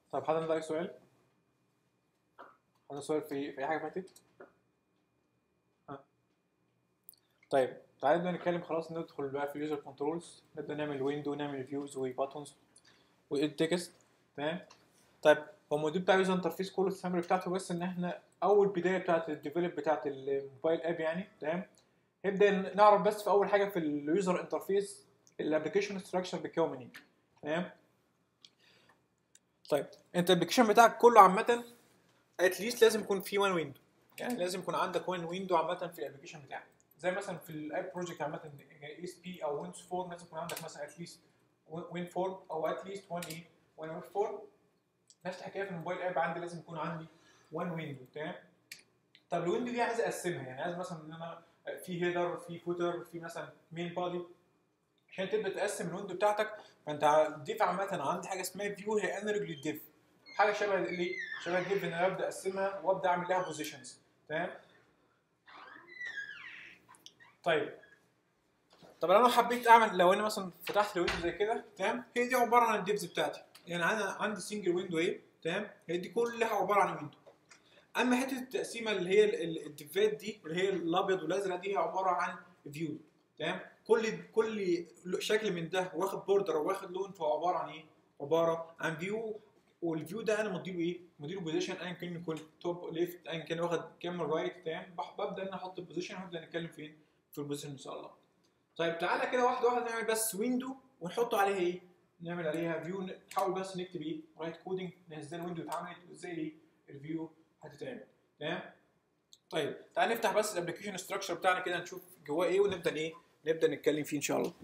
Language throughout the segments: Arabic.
طب حد عنده اي سؤال؟ عنده سؤال في اي حاجه فاتت؟ ها. طيب تعالى نبدا نتكلم. خلاص ندخل بقى في اليوزر كنترولز، نبدا نعمل ويندو ونعمل فيوز وباتونز والتكست. تمام. طيب هو الموديول بتاع اليوزر انترفيس كله السامري بتاعته، بس ان احنا اول بدايه بتاعت الديفلوب بتاعت الموبايل اب يعني. تمام. نبدا نعرف بس في اول حاجه في اليوزر انترفيس الابلكيشن ستراكشر بيتكون من ايه. تمام. طيب انت الابلكيشن بتاعك كله عامه اتليست لازم يكون في وان ويندو، يعني لازم يكون عندك وان ويندو عامه في الابلكيشن بتاعك. زي مثلا في الاب بروجكت عامه اي اس بي او ويندوز فورم لازم يكون عندك مثلا اتليست وين فورم او اتليست وان ايه وان ويب فورم. نفس الحكايه في الموبايل اب عندي لازم يكون عندي وان ويندو. تمام. طب الويندو دي عايز اقسمها، يعني عايز مثلا ان انا في هيدر في فوتر في مثلا مين بادي. عشان تبدا تقسم الويندو بتاعتك فانت الديف عامه عندي حاجه اسمها فيو، هي انالوج للديف، حاجه شبه الايه شبه الديف ان انا ابدا اقسمها وابدا اعمل لها بوزيشنز. تمام. طيب طب لو انا حبيت اعمل، لو انا مثلا فتحت الويندو زي كده، تمام، هي دي عباره عن الديفز بتاعتي، يعني انا عندي سنجل ويندو اهي. تمام. هي دي كلها عباره عن ويندو. اما حته التقسيمه اللي هي الديفات دي اللي هي الابيض والازرق دي هي عباره عن فيو. تمام. كل شكل من ده واخد بوردر او واخد لون، فهو عباره عن ايه؟ عباره عن فيو. والفيو ده انا مديله ايه؟ مديله بوزيشن ايا كان يكون توب ليفت ايا كان واخد كام رايت. تمام. ببدا ان انا احط البوزيشن وهنبدا نتكلم فين في البوزيشن ان شاء الله. طيب تعالى كده واحده واحده نعمل بس ويندو ونحط عليها ايه؟ نعمل عليها فيو. نحاول بس نكتب ايه؟ رايت كودنج ازاي الويندو اتعملت وازاي ايه الفيو هتتعمل. تمام. طيب تعال نفتح بس الابلكيشن ستراكشر بتاعنا كده نشوف جواه ايه ونبدا ايه نبدا نتكلم فيه ان شاء الله.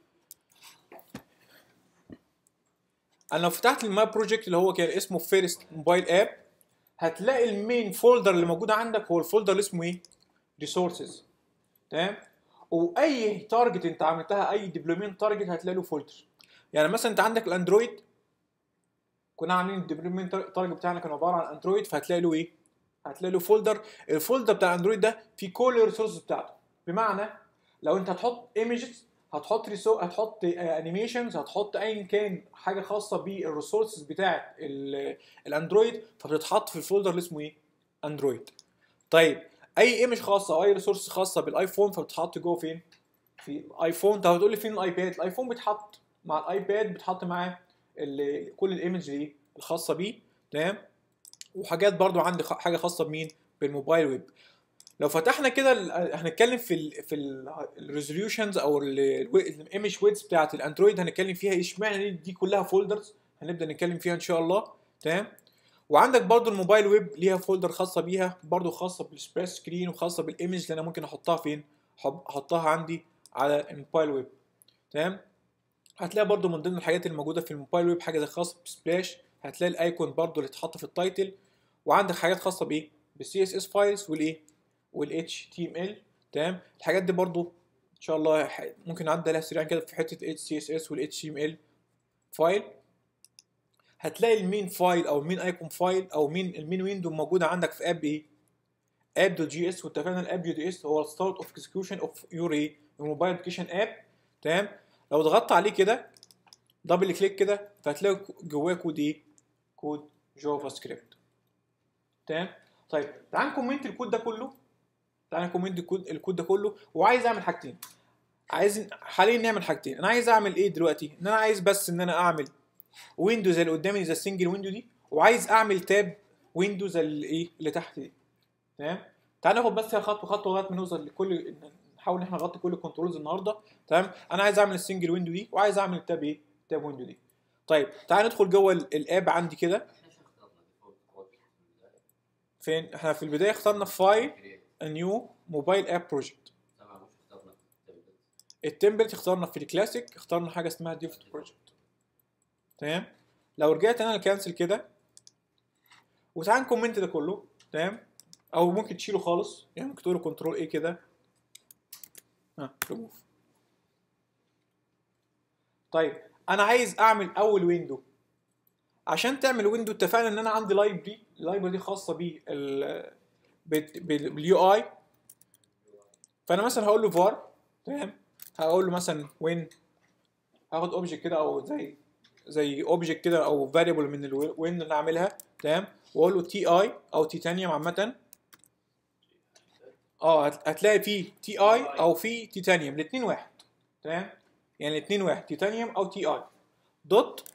انا لو فتحت الماي بروجكت اللي هو كان اسمه فيرست موبايل اب، هتلاقي المين فولدر اللي موجود عندك هو الفولدر اللي اسمه ايه؟ ريسورسز. تمام. واي تارجت انت عملتها، اي ديفلوبمنت تارجت هتلاقي له فولدر. يعني مثلا انت عندك الاندرويد، كنا عاملين الديفلوبمنت تارجت بتاعنا كان عباره عن اندرويد، فهتلاقي له ايه؟ هتلاقي له فولدر. الفولدر بتاع اندرويد ده فيه كل الريسورسز بتاعته. بمعنى لو انت هتحط ايمجز، هتحط هتحط انيميشنز، هتحط ايا كان حاجه خاصه بالريسورسز بتاعه الاندرويد، فبتتحط في الفولدر اللي اسمه ايه؟ اندرويد. طيب اي ايمج خاصه او اي ريسورس خاصه بالايفون فبتتحط جوه فين؟ في الايفون. طب هتقول لي فين الايباد؟ الايفون بيتحط مع الايباد، بيتحط معاه كل الايمج دي الخاصه بيه. تمام. وحاجات برضو عندي حاجه خاصه بمين؟ بالموبايل ويب. لو فتحنا كده هنتكلم في الريزوليوشنز او الايمج ويدز بتاعت الاندرويد، هنتكلم فيها اشمعنى دي كلها فولدرز، هنبدا نتكلم فيها ان شاء الله. تمام. وعندك برضو الموبايل ويب ليها فولدر خاصه بيها برضو، خاصه بالسبريس سكرين وخاصه بالايمج اللي انا ممكن احطها فين؟ احطها عندي على الموبايل ويب. تمام. هتلاقي برضو من ضمن الحاجات الموجوده في الموبايل ويب حاجه زي خاصه بسبلاش، هتلاقي الايكون برضو اللي اتحط في التايتل. وعندك حاجات خاصه بايه؟ بالسي اس اس فايلز والايه؟ والاتش تي ام ال. تمام. الحاجات دي برضو ان شاء الله ممكن نعدي عليها سريعا كده في حته اتش سي اس اس والاتش تي ام ال فايل. هتلاقي المين فايل او المين ايكون فايل او المين ويندو موجوده عندك في اب ايه؟ اب دوت جي اس. واتفقنا الاب دوت جي اس هو الستارت اوف اكسكيوشن اوف يور ايه؟ موبايل ابلكيشن اب. تمام. لو ضغطت عليه كده دبل كليك كده فهتلاقي جواه كود ايه؟ كود جافا سكريبت. تمام. طيب تعال نكومنت الكود ده كله. تعال نكومنت الكود ده كله، وعايز اعمل حاجتين. عايز حاليا نعمل حاجتين. انا عايز اعمل ايه دلوقتي؟ ان انا عايز بس ان انا اعمل ويندوز اللي قدامي زي السنجل ويندو دي، وعايز اعمل تاب ويندوز اللي ايه اللي تحت دي. تمام. تعال ناخد بس خطوه خطوه لغايه ما نوصل لكل، نحاول ان احنا نغطي كل الكنترولز النهارده. تمام. انا عايز اعمل السنجل ويندو دي وعايز اعمل التاب ايه؟ تاب ويندو دي. طيب تعال ندخل جوه الاب عندي كده. فين احنا في البدايه اخترنا فايل نيو موبايل اب بروجكت. التمبلت اخترنا في الكلاسيك اخترنا حاجه اسمها ديفولت بروجكت. تمام. لو رجعت انا الكانسل كده وتعال نكومنت ده كله. تمام. او ممكن تشيله خالص، يعني ممكن تقول كنترول ايه كده ريموف. طيب انا عايز اعمل اول ويندو. عشان تعمل ويندو اتفقنا ان انا عندي لايبرري، اللايبرري دي خاصه باليو اي. فانا مثلا هقول له فار. تمام. هقول له مثلا وين، هاخد اوبجكت كده او زي زي اوبجكت كده او فاريبل من الويندو اللي اعملها، تمام، واقول له تي اي او تيتانيوم عامه. هتلاقي فيه تي اي او فيه تيتانيوم، الاثنين واحد، تمام، يعني الاثنين واحد، تيتانيوم او تي اي دوت.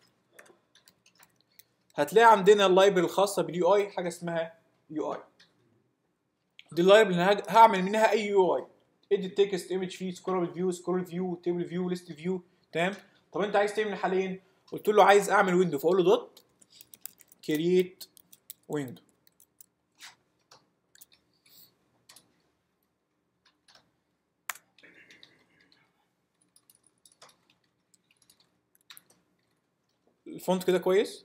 هتلاقي عندنا اللايبرري الخاصه باليو اي حاجه اسمها يو اي. دي اللايبرري اللي هعمل منها اي يو اي، اديت تكست، ايمج فيه، سكرول فيو، تيبل فيو، ليست فيو، تمام. طب انت عايز تعمل حاليا، قلت له عايز اعمل ويندو، فاقول له دوت كرييت ويندو. الفونت كده كويس،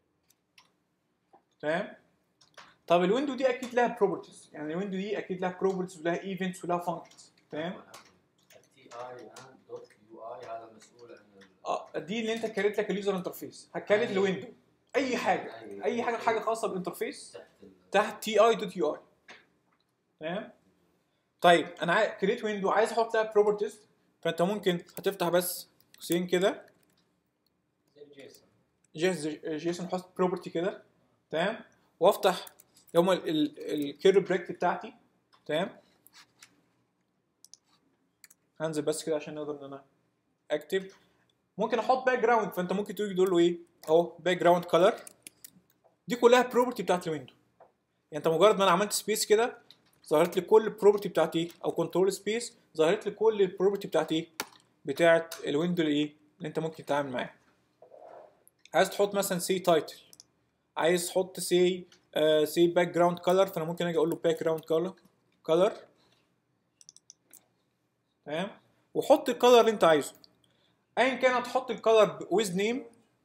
تمام. طب الويندو دي اكيد لها بروبرتيز، يعني الويندو دي اكيد لها بروبرتيز ولها ايفنتس ولها فانكشنز، تمام. التي اي دوت يو اي هذا مسؤول عن دي اللي انت كريت لك اليوزر انترفيس، هتكريت الويندو اي حاجه خاصه بالانترفيس تحت تي اي دوت يو اي، تمام. طيب انا كريت ويندو عايز احط لها بروبرتيز، فانت ممكن هتفتح بس قوسين كده جيسون حط بروبرتي كده، تمام، وافتح هم الكيرل بريكت بتاعتي، تمام. هنزل بس كده عشان نقدر ان انا اكتب. ممكن احط باك جراوند، فانت ممكن تيجي تقول له ايه اهو باك جراوند كلر. دي كلها بروبرتي بتاعت الويندو، يعني انت مجرد ما انا عملت سبيس كده ظهرت لي كل البروبرتي بتاعت ايه، او كنترول سبيس ظهرت لي كل البروبرتي بتاعت ايه، بتاعت الويندو اللي انت ممكن تتعامل معاها. عايز تحط مثلا سي تايتل، عايز تحط سي باك جراوند كلر، فانا ممكن اجي اقول له باك جراوند كلر، تمام، وحط الكلر اللي انت عايزه ايا كان. هتحط الكلر ويز نيم،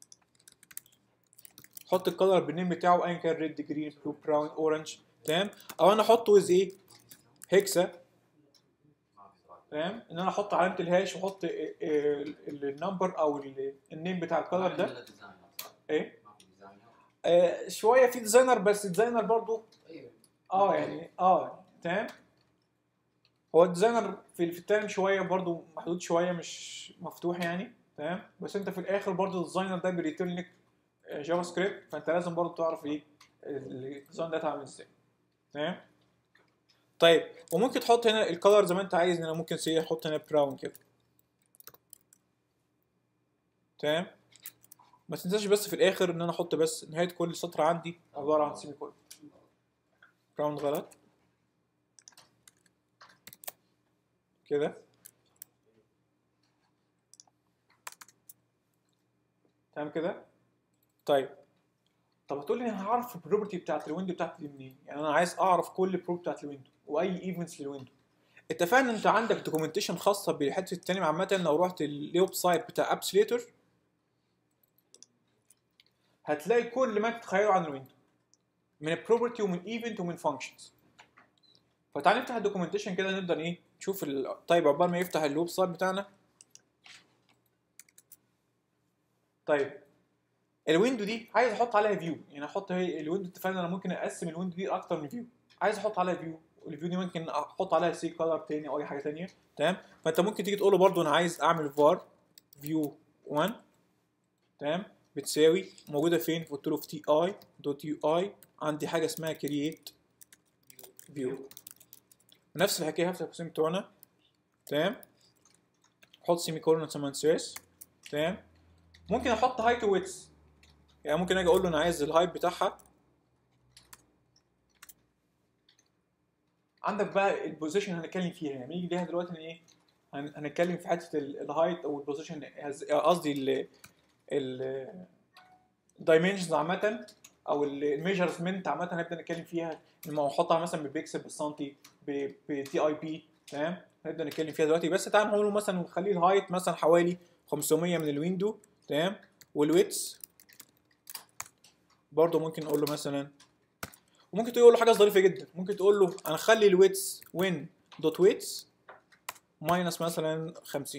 حط الكلر بالنيم بتاعه ايا كان، ريد، جرين، بلو، براون، اورنج، تمام. او انا احطه ويز ايه، هيكسا، تمام، ان انا احط علامه الهاش واحط النمبر او النيم بتاع الكلر ده. ايه شويه في ديزاينر، بس الديزاينر برضو يعني تمام. هو الديزاينر في التايم شويه برضو محدود شويه، مش مفتوح يعني، تمام. بس انت في الاخر برضو الديزاينر ده بيريتيرن لك جافا سكريبت، فانت لازم برضو تعرف ايه الديزاين ده اتعمل ازاي، تمام. طيب وممكن تحط هنا الكلر زي ما انت عايز، ان انا ممكن احط هنا براون كده، تمام. ما تنساش بس في الاخر ان انا احط بس نهايه كل سطر عندي عباره عن سيمي كولن. براون غلط كده، تمام كده. طيب هتقول لي انا هعرف البروبرتي بتاعت الويندو بتاعتي دي منين؟ يعني انا عايز اعرف كل البروبرتي بتاعت الويندو واي ايفنتس للويندو. اتفقنا انت عندك دوكيومنتيشن خاصه بالحته الثانيه عامه. لو رحت الويب سايت بتاع ابسليتور هتلاقي كل ما تتخيله عن الويندو من بروبرتي ومن ايفنت ومن فانكشنز. فتعال نفتح الدوكيومنتيشن كده نبدا ايه نشوف طيب عقبال ما يفتح الويب سايت بتاعنا. طيب الويندو دي عايز احط عليها فيو، يعني احط هي الويندو، اتفقنا انا ممكن اقسم الويندو دي اكتر من فيو. عايز احط عليها فيو، والفيو دي ممكن احط عليها سي كلر تاني او اي حاجه تانيه، تمام. فانت ممكن تيجي تقول له برده انا عايز اعمل فار فيو 1، تمام، بتساوي موجوده فين؟ قلت له في تي اي دوت يو اي عندي حاجه اسمها كرييت فيو. نفس الحكايه هفتح القوسين بتوعنا، تمام، احط سيمي كولون ثم سبيس، تمام. ممكن احط هايت وويدث، يعني ممكن اجي اقول له انا عايز الهايت بتاعها. عندك بقى البوزيشن هنتكلم فيها، يعني نيجي ليها دلوقتي ايه، هنتكلم في حته الهايت او البوزيشن، قصدي الدايمنشنز عامه او الميجرمنت عامه هنبدا نتكلم فيها. لما احطها مثلا بالبيكسل بالسنتي بتي اي بي، تمام، هنبدا نتكلم فيها دلوقتي. بس تعال نقول مثلا نخليه الهايت مثلا حوالي 500 من الويندو، تمام، والويتس برضه ممكن نقول له مثلا، وممكن تقول له حاجه ظريفه جدا، ممكن تقول له انا اخلي الويتس وين دوت ويتس ماينس مثلا 50،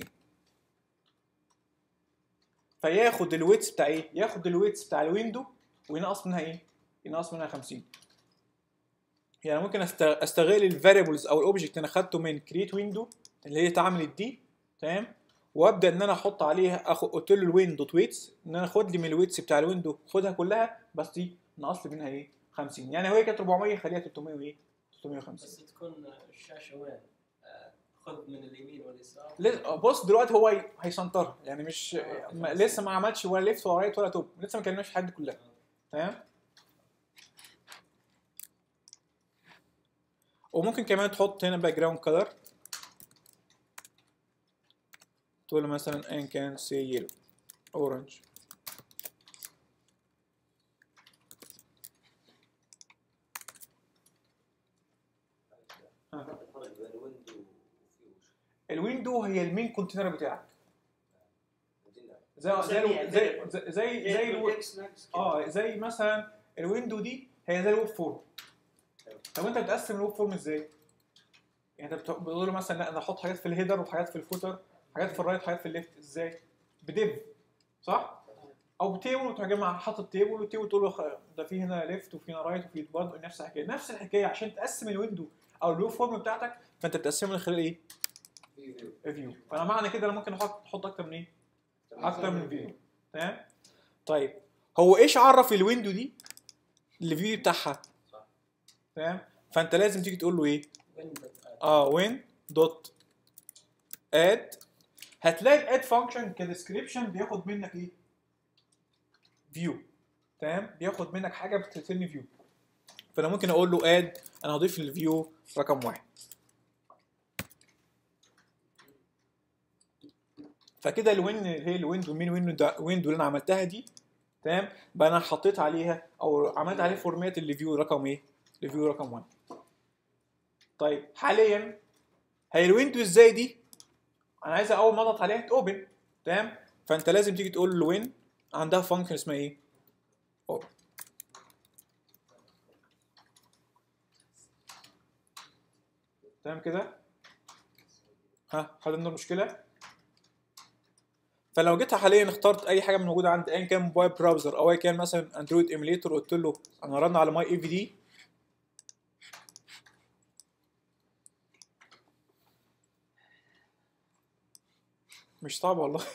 فياخد الويتس بتاع ايه؟ ياخد الويتس بتاع الويندو وينقص منها ايه؟ ينقص منها 50. يعني ممكن استغل الفاريبلز او الاوبجكت اللي انا خدته من كريت ويندو اللي هي اتعملت دي، تمام، وابدا ان انا احط عليها قلت له الوين دوت ويتس ان انا خد لي من الويتس بتاع الويندو خدها كلها، بس دي نقص لي منها ايه 50. يعني هو كانت 400 خليها 300 وايه 350. بس تكون الشاشه وين؟ خذ من اليمين واليسار. بص دلوقتي هو هيسنطرها يعني مش لسه ما عملش ولا ليفت ولا رايت ولا توب، لسه ما كلمناش الحاجات دي كلها. تمام. وممكن كمان تحط هنا باك جراوند كلر، تقول له مثلا ايا كان سي يلو اورنج. الويندو هي المين كونتينر بتاعك، زي مثلا الويندو دي هي زي الويب فورم. طب انت بتقسم الويب فورم ازاي؟ يعني انت بتقول له مثلا لا انا احط حاجات في الهيدر وحاجات في الفوتر، حاجات في الرايت وحاجات في الليفت، ازاي؟ بديف صح؟ او بتيبل وتروح جاي حاطط تيبل وتيبل تقول له ده في هنا ليفت وفي هنا رايت وفي برضه نفس الحكايه نفس الحكايه. عشان تقسم الويندو او الويب فورم بتاعتك فانت بتقسمه من خلال ايه؟ فيو. فانا معنى كده انا ممكن احط اكتر من ايه؟ اكتر من فيو. تمام. طيب هو ايش عرف الويندو دي الفيو بتاعها؟ تمام. فانت لازم تيجي تقول له ايه؟ وين دوت اد. هتلاقي الاد فانكشن كديسكريبشن بياخد منك ايه؟ فيو. تمام. بياخد منك حاجه بتتسمي فيو. فانا ممكن اقول له اد انا هضيف الفيو رقم 1. فكده الوين هي الويندو مين ويندو اللي انا عملتها دي. تمام. بقى انا حطيت عليها او عملت عليه فورمات الفيو رقم ايه؟ الفيو رقم 1. طيب حاليا هي الويندو ازاي دي؟ انا عايزها اول ما اضغط عليها تاوبن. تمام. فانت لازم تيجي تقول له وين عندها فانكشن اسمها ايه؟ اوبن. تمام كده؟ ها حد عنده مشكله؟ فلو جيت حاليا اخترت اي حاجه من موجوده عند ايا كان موبايل براوزر او ايا كان مثلا اندرويد ايميليتور وقلت له انا رن على ماي اي في دي، مش صعب والله.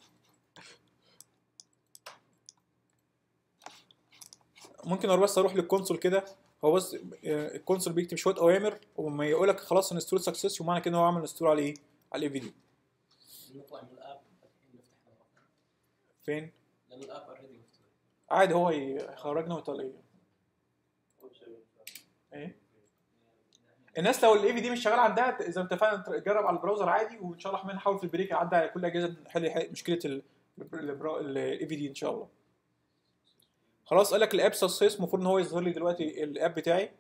ممكن بس اروح للكونسول كده. هو بس الكونسول بيكتب شويه اوامر وما يقول لك خلاص انستول سكسس ومعنى كده هو عمل انستول على ايه؟ على الاي في دي. نطلع من الاب نفتح فين؟ لان الاب اوريدي مفتوح. عادي هو يخرجنا ويطلع ايه؟ الناس لو الاي في دي مش شغال عندها اذا انت فعلا تجرب على البراوزر عادي وان شاء الله احنا نحاول في البريك يعدي على كل اجهزه نحل مشكله الاي في دي ان شاء الله. خلاص قال لك الاب سكسس المفروض ان هو يظهر لي دلوقتي الاب بتاعي.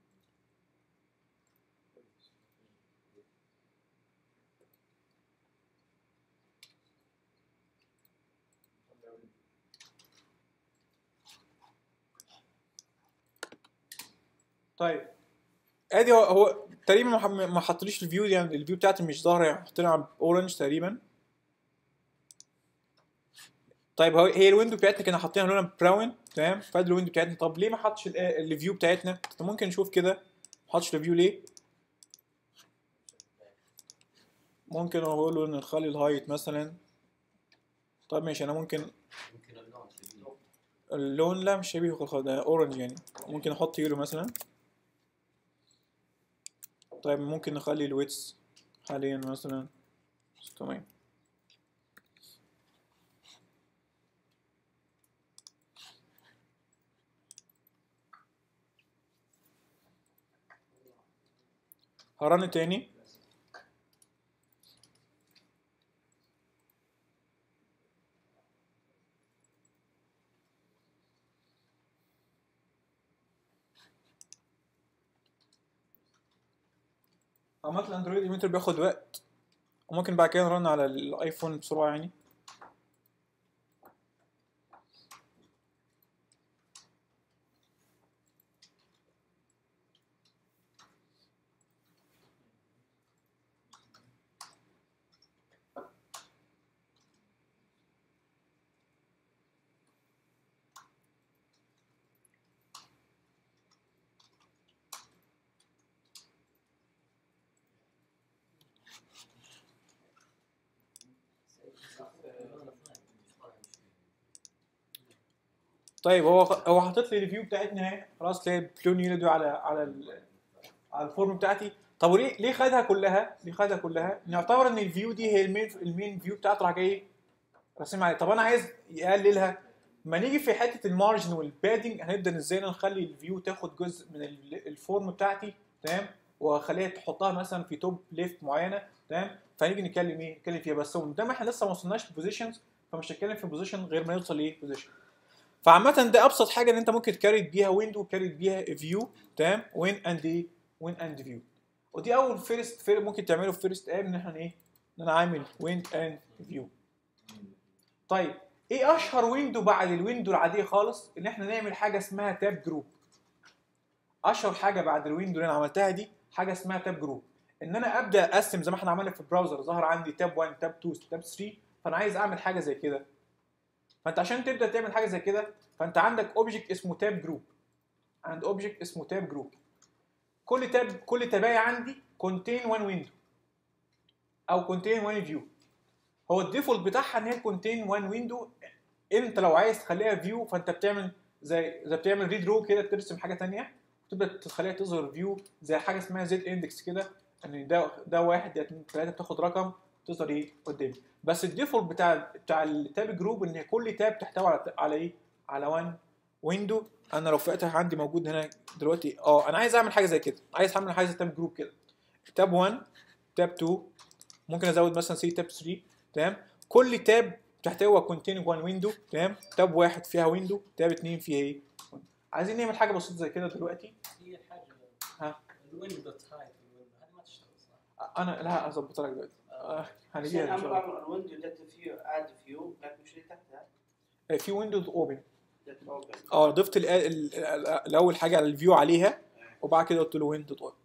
طيب ادي هو تقريبا ما حطليش الفيو، يعني الفيو بتاعتي مش ظاهره، يعني حاطينها على اورنج تقريبا. طيب هي الويندو بتاعتنا كنا حاطينها لونها براون. تمام. فادي الويندو بتاعتنا. طب ليه ما حطش الفيو بتاعتنا؟ طب ممكن نشوف كده ما حطش الفيو ليه. ممكن اقول له نخلي الهايت مثلا. طيب ماشي انا ممكن اللون لا مش شبيه خالص ده اورنج يعني. ممكن احط يلو مثلا. طيب ممكن نخلي الويتس حاليا مثلا 600. هرن تاني. عملت الاندرويد ايميتر بياخد وقت وممكن بعد كده نرن على الايفون بسرعه يعني. طيب هو حاطط لي الفيو بتاعتنا اهي خلاص، تلاقي بلون يلدو على الفورم بتاعتي. طب وليه خدها كلها؟ نعتبر ان الفيو دي هي المين فيو بتاعته، راح جاي راسمها عليه. طب انا عايز يقللها، ما نيجي في حته المارجن والبادنج هنبدا ازاي نخلي الفيو تاخد جزء من الفورم بتاعتي، تمام، واخليها تحطها مثلا في توب ليفت معينه، تمام. فنيجي نتكلم فيها. بس قدام احنا لسه ما وصلناش للبوزيشنز، فمش هتكلم في البوزيشن غير ما يوصل ايه بوزيشن. فعامة ده ابسط حاجه ان انت ممكن تكريت بيها ويندو وتكريت بيها فيو، تمام. وين اند فيو. ودي اول فيرست ممكن تعمله في فيرست اب، ان احنا ايه، ان انا عامل وين اند فيو. طيب ايه اشهر ويندو بعد الويندو العاديه خالص؟ ان احنا نعمل حاجه اسمها تاب جروب. اشهر حاجه بعد الويندو اللي انا عملتها دي حاجه اسمها تاب جروب، ان انا ابدا اقسم زي ما احنا عملنا في البراوزر، ظهر عندي تاب 1 تاب 2 تاب 3، فانا عايز اعمل حاجه زي كده. فانت عشان تبدا تعمل حاجه زي كده، فانت عندك اوبجكت اسمه تاب جروب، كل تابايه عندي كونتين 1 ويندو او كونتين 1 فيو. هو الديفولت بتاعها ان هي كونتين 1 ويندو. انت لو عايز تخليها فيو، فانت بتعمل زي بتعمل ريد رو كده، ترسم حاجه ثانيه وتبدا تخليها تظهر فيو زي حاجه اسمها زد اندكس كده، ان ده 1 ده 2 3 بتاخد رقم تظهر ايه قدامي. بس الديفولت بتاع التاب جروب ان كل تاب تحتوي على ايه، على 1 ويندو. انا لو فاتح عندي موجود هنا دلوقتي، انا عايز اعمل حاجه زي كده، عايز اعمل حاجه زي تاب جروب كده، تاب 1 تاب 2، ممكن ازود مثلا سي تاب 3، تمام. كل تاب تحتوي كونتيننج 1 ويندو، تمام. تاب 1 فيها ويندو، تاب 2 فيها ايه. عايزين نعمل حاجه بسيطه زي كده دلوقتي. هي حاجه ها الويندو دوت هاي في الويندو هذه ما تشتغل صح؟ انا لا هظبطها لك دلوقتي. هنجيها ان شاء الله. الويندو داتا فيو اد فيو لكن شو اللي تحتها؟ في ويندوز اوبن. داتا اوبن. ضفت الاول حاجه على الفيو عليها، وبعد كده قلت له ويندوز اوبن.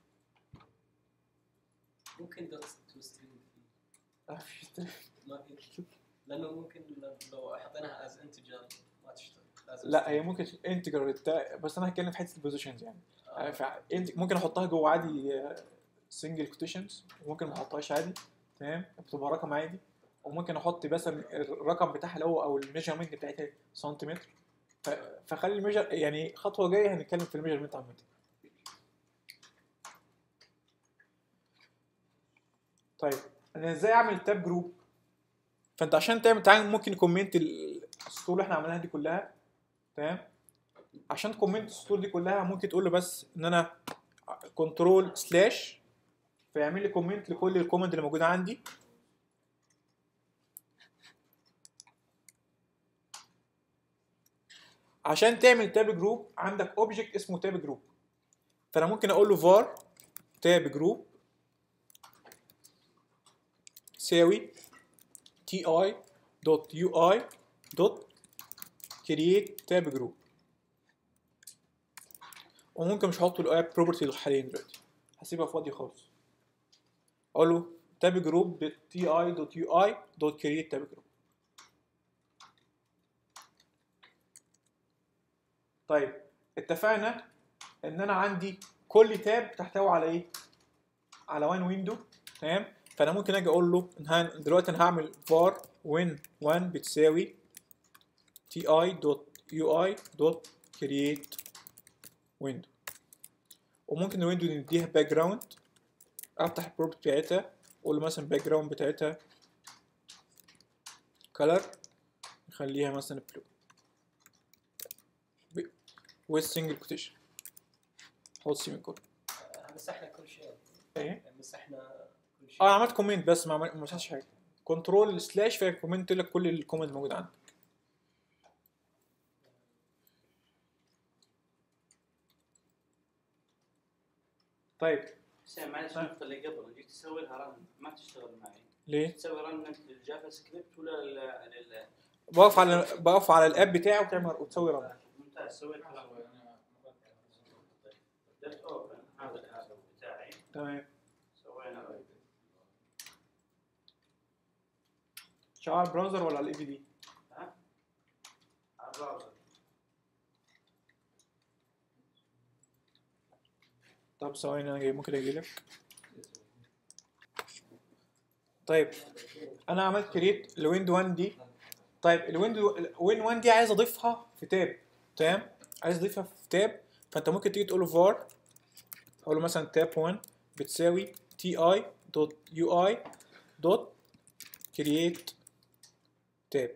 ممكن دوت تو ستريم فيه ما في، لانه ممكن لو حطيناها از انتجر ما تشتغل. لا هي ممكن انتجر، بس انا هتكلم في حته البوزيشنز يعني. ممكن احطها جوه عادي سنجل كوتيشنز، وممكن ما احطهاش عادي، تمام، بتبقى رقم عادي. وممكن احط مثلا الرقم بتاعها اللي هو او الميجرمنت بتاعتها سنتيمتر. فخلي الميجر يعني خطوه جايه هنتكلم في الميجرمنت عامه. طيب انا ازاي اعمل تاب جروب؟ فانت عشان تعمل ممكن كومنت السطور اللي احنا عملناها دي كلها، تمام. عشان كومنت السطور دي كلها ممكن تقول له بس ان انا كنترول سلاش، فيعمل لي كومنت لكل الكومنت اللي موجوده عندي. عشان تعمل تاب جروب عندك اوبجكت اسمه تاب جروب، فانا ممكن اقول له var تاب جروب تساوي ti.ui.create تاب جروب. وممكن مش هحط له اب بروبرتي حاليا دلوقتي، هسيبها فاضي خالص. اقول له تاب جروب ti.ui.create تاب جروب. طيب اتفقنا ان انا عندي كل تاب تحتوي على ايه، على 1 ويندو، تمام. فانا ممكن اجي اقول له دلوقتي انا هعمل var win1 بتساوي ti.ui.create window. وممكن الويندو دي نديها باك جراوند، افتح البروبرتي بتاعتها اقول له مثلا باك جراوند بتاعتها color، نخليها مثلا بلو with single quotation، حط سيميكولون. مسحنا كل شيء. ايه مسحنا كل شيء. عملت كومنت بس ما مسحتش حاجه. كنترول سلاش فيها كومنت لك كل الكومنت الموجود عندك. طيب معلش النقطة اللي قبل جيت تسوي لها رن ما تشتغل معي. ليه؟ تسوي رن انت للجافا سكريبت ولا بقف على الاب بتاعه وتسوي رن. ممتاز سويت رن. درت اوبن هذا بتاعي. تمام. سوينا رن. شغال على البراوزر ولا على الاي في دي؟ ها؟ على البراوزر. طب ثواني انا ممكن اجي لك. طيب انا عملت كريت الويندو 1 دي، طيب الويندو وين 1 دي عايز اضيفها في تاب. تمام، عايز اضيفها في تاب. فانت ممكن تيجي تقول له var، اقول له مثلا تاب 1 بتساوي ti دوت يو اي دوت كرييت تاب.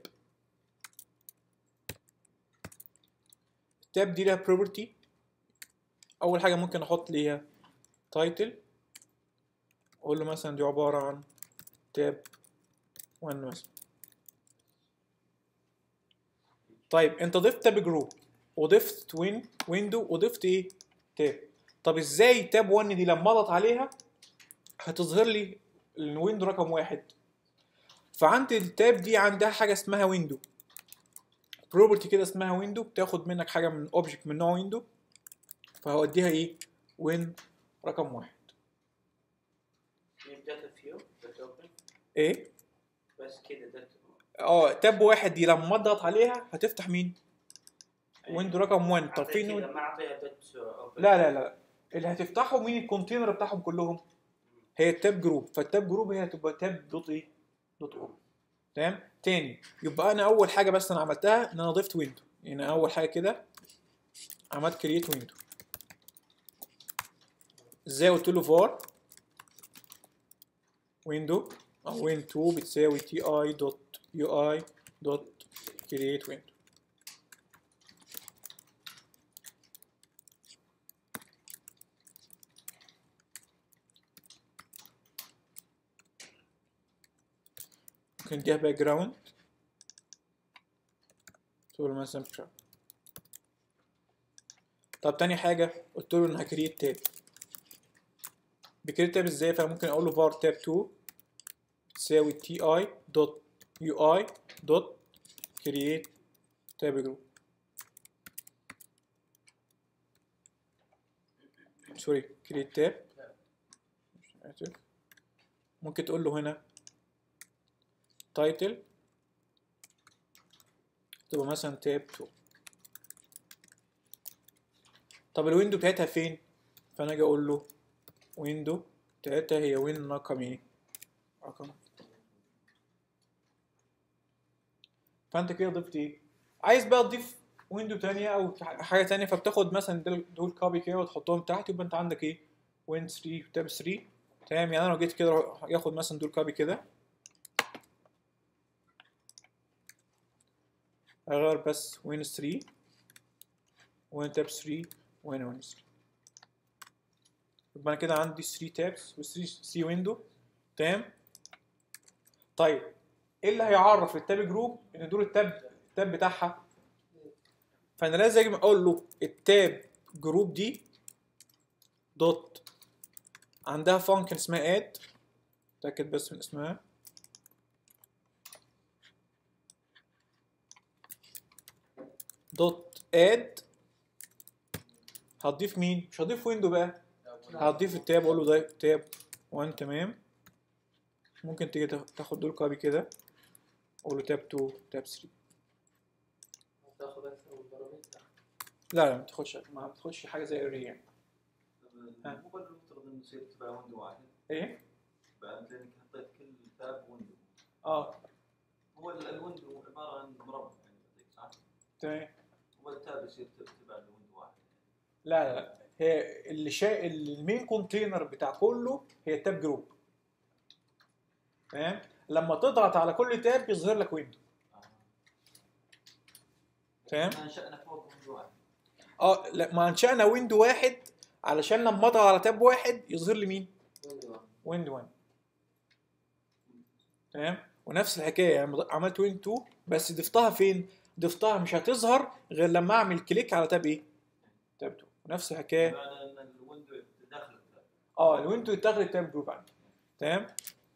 التاب دي لها بروبرتي. اول حاجه ممكن احط ليها تايتل، اقول له مثلا دي عباره عن تاب 1 مثلا. طيب انت ضفت تاب جروب وضفت ويندو وضفت ايه تاب. طب ازاي تاب 1 دي لما اضغط عليها هتظهر لي الويندو رقم 1؟ فعندي التاب دي عندها حاجه اسمها ويندو، بروبرتي كده اسمها ويندو، بتاخد منك حاجه من اوبجكت من نوع ويندو، فهوديها ايه وين رقم 1. داتا فيو داتا اوبن ايه بس كده داتا. تاب 1 دي لما اضغط عليها هتفتح مين؟ ويندو رقم 1. طب فين ما اعطيها داتا اوبن. لا اللي هتفتحه مين؟ الكونتينر بتاعهم كلهم هي التاب جروب. فالتاب جروب هي هتبقى تاب دوت ايه دوت او. تمام. تاني يبقى انا اول حاجه بس انا عملتها ان انا ضفت ويندو. يعني اول حاجه كده عملت كرييت ويندو. ازاي؟ قلت له فار ويندو او وين 2 بتساوي تي اي دوت يو اي دوت كرييت ويندو. ممكن نديها باك جراوند، تقول مثلا بشا. طب تاني حاجه قلت له ان هكريت تاب. بكريت تاب ازاي؟ فممكن اقول له var tab 2 تساوي تي اي دوت يو اي دوت كرييت تاب جروب. سوري كرييت تاب. اسف. ممكن تقول له هنا تايتل تبقى مثلا تاب 2. طب الويندو بتاعتها فين؟ فانا اجي اقول له ويندو بتاعتها هي وين رقم ايه؟ رقم. فانت كده ضفت ايه؟ عايز بقى تضيف ويندو تانية او حاجه تانية، فبتاخد مثلا دول كوبي كده وتحطهم تحت، يبقى انت عندك ايه؟ وين 3 تاب 3. تمام. يعني انا لو جيت كده ياخد مثلا دول كوبي كده، اغير بس وين 3 وين تاب 3 وين 3. يبقى انا كده عندي 3 تابس و 3 ويندو. تمام. طيب ايه اللي هيعرف للتاب جروب ان دول التاب بتاعها؟ فانا لازم اقول له التاب جروب دي دوت عندها فانكشن اسمها اد. اتاكد بس من اسمها. دوت اد هتضيف مين؟ مش هضيف ويندو بقى، هتضيف التاب. اقول له ده تاب 1. تمام. ممكن تيجي تاخد دول كوبي كده، اقول له تاب 2 تاب 3. تاخذ اكثر من بارامتر. لا ما بتاخدش حاجه زي الري يعني. مو بل المفترض انه يصير تبع ويندو واحد. ايه؟ بعد لانك حطيت كل تاب ويندو. هو الويندو عباره عن مربع يعني صح؟ تمام. هو التاب يصير تبع الويندو واحد. لا هي اللي المين كونتينر بتاع كله هي التاب جروب. تمام. لما تضغط على كل تاب يظهر لك ويندو. تمام. انشأنا فوق ويندو واحد. لا ما انشأنا ويندو واحد علشان لما اضغط على تاب واحد يظهر لي مين؟ ويندو 1. تمام. ونفس الحكايه يعني عملت ويندو 2 بس ضفتها فين؟ ضفتها مش هتظهر غير لما اعمل كليك على تاب ايه؟ تاب 2. ونفس الحكايه. معنى ان الويندو داخل التاب. الويندو يتاخد التاب جروب عندي. تمام.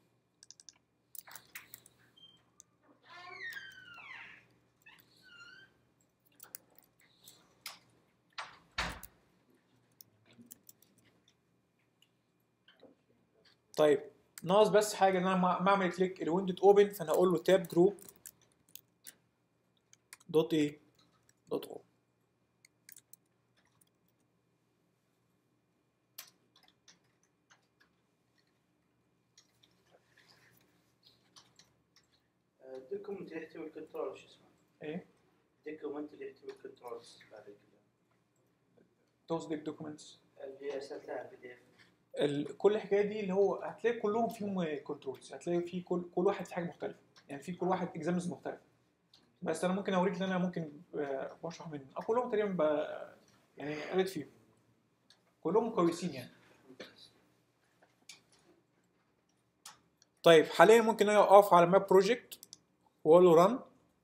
طيب ناقص بس حاجه ان انا ما اعمل كليك الويندو اوبن، فانا اقول له تاب جروب دوت ايه دوت او. الدوكيومنت يحتوي الكنترول شو اسمه ايه دوكيومنت اللي يكتب كنترولز بعد كده توصل دوكيومنتس اللي ارسلت لها بي دي اف. كل الحكايه دي اللي هو هتلاقي كلهم فيهم كنترولز، هتلاقي في كل واحد في حاجه مختلفه، يعني في كل واحد اكزامز مختلف. بس انا ممكن اوريك ان انا ممكن بشرح منه كلهم تقريبا يعني قريت فيهم كلهم كويسين يعني. طيب حاليا ممكن انا اقف على ماب بروجكت واقول له ران.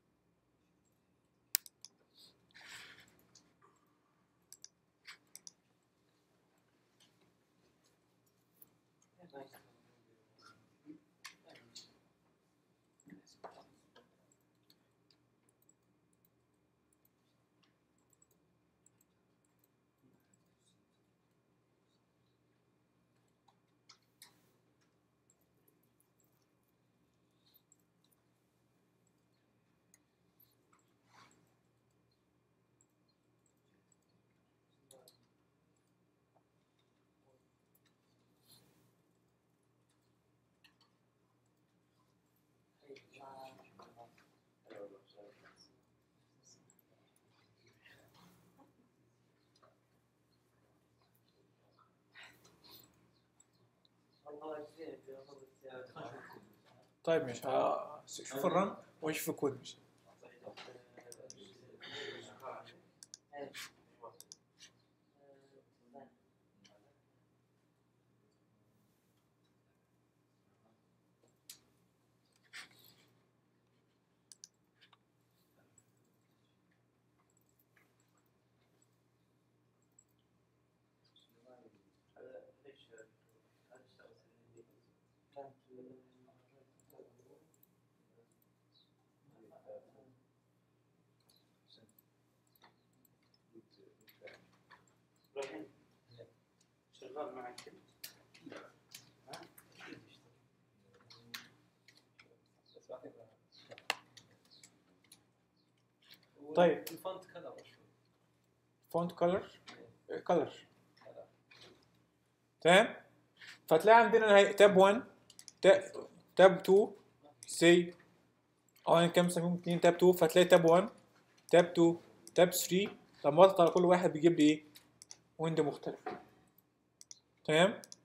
طيب مش شوف الرن واشوف الكود مش الحين شغال معك. طيب الفونت كلر فونت كلر تمام. فتلاقي عندنا تاب 1 تاب 2 سي او انا كام سميهم 2 تاب 2. فتلاقي تاب 1 تاب 2 تاب 3 لما اضغط على كل واحد بيجيب لي ايه ويندو مختلف. تمام.